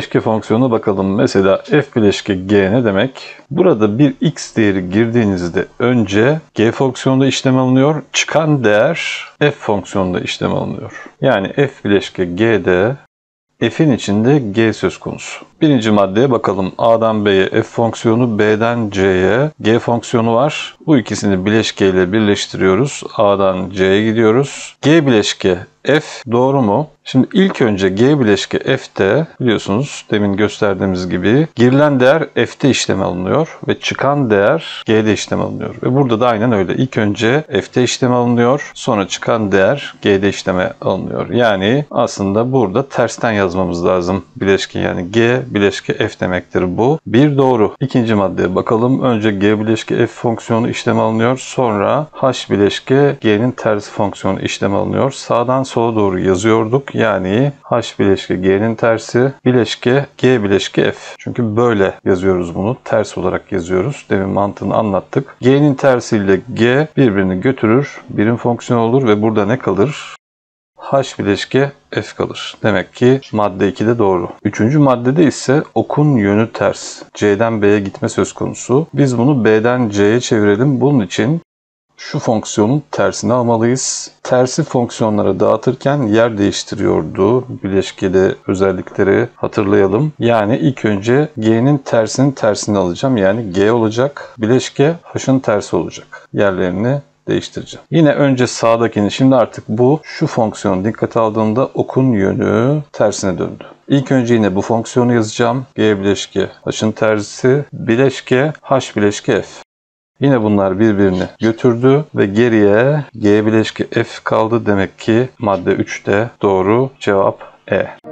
Bileşke fonksiyonuna bakalım. Mesela f bileşke g ne demek? Burada bir x değeri girdiğinizde önce g fonksiyonunda işlem alınıyor. Çıkan değer f fonksiyonunda işlem alınıyor. Yani f bileşke g'de f'in içinde g söz konusu. Birinci maddeye bakalım. A'dan B'ye f fonksiyonu, B'den C'ye g fonksiyonu var. Bu ikisini bileşke ile birleştiriyoruz. A'dan C'ye gidiyoruz. G bileşke f doğru mu? Şimdi ilk önce g bileşke f'te biliyorsunuz demin gösterdiğimiz gibi girilen değer f'te işlem alınıyor ve çıkan değer g'de işlem alınıyor. Ve burada da aynen öyle. İlk önce f'te işlem alınıyor, sonra çıkan değer g'de işleme alınıyor. Yani aslında burada tersten yazmamız lazım. Bileşke yani g bileşke f demektir bu. Bir doğru. İkinci maddeye bakalım. Önce g bileşke f fonksiyonu işlem alınıyor. Sonra h bileşke g'nin tersi fonksiyonu işlem alınıyor. Sağdan sola doğru yazıyorduk. Yani h bileşke g'nin tersi bileşke g bileşke f. Çünkü böyle yazıyoruz bunu. Ters olarak yazıyoruz. Demin mantığını anlattık. G'nin tersiyle g birbirini götürür. Birim fonksiyon olur ve burada ne kalır? H bileşke f kalır. Demek ki madde 2 de doğru. Üçüncü maddede ise okun yönü ters. C'den B'ye gitme söz konusu. Biz bunu B'den C'ye çevirelim. Bunun için şu fonksiyonun tersini almalıyız. Tersi fonksiyonlara dağıtırken yer değiştiriyordu. Bileşkede özellikleri hatırlayalım. Yani ilk önce g'nin tersini alacağım. Yani g olacak. Bileşke h'ın tersi olacak. Yerlerini değiştireceğim. Yine önce sağdakini, şimdi artık bu şu fonksiyonu dikkate aldığımda okun yönü tersine döndü. İlk önce yine bu fonksiyonu yazacağım. G bileşke h'ın tersi bileşke h bileşke f. Yine bunlar birbirini götürdü ve geriye g bileşke f kaldı. Demek ki madde 3'te doğru cevap E.